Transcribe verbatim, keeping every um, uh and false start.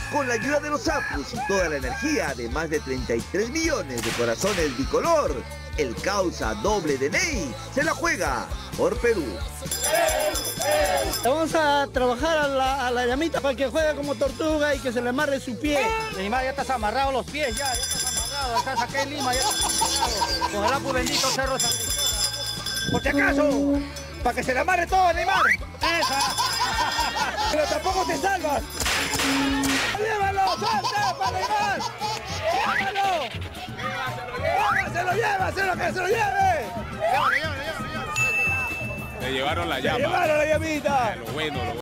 Con la ayuda de los Apus y toda la energía de más de treinta y tres millones de corazones bicolor, el causa doble de Ney se la juega por Perú. Vamos a trabajar a la, a la llamita para que juegue como tortuga y que se le amarre su pie. Animal, ya estás amarrado los pies, ya, ya estás amarrado. Estás acá en Lima, ya estás amarrado. Con el Apu bendito Cerro San Cristóbal. Por si acaso, para que se le amarre todo, Neymar. ¡Esa! Pero tampoco te salvas. ¡Llévalo! ¡Salta para Neymar! ¡Llévalo! ¡Llévaselo, llévaselo, que se lo lleve! Le llevaron la llama. ¡Le llevaron la llamita! Lo bueno, lo bueno.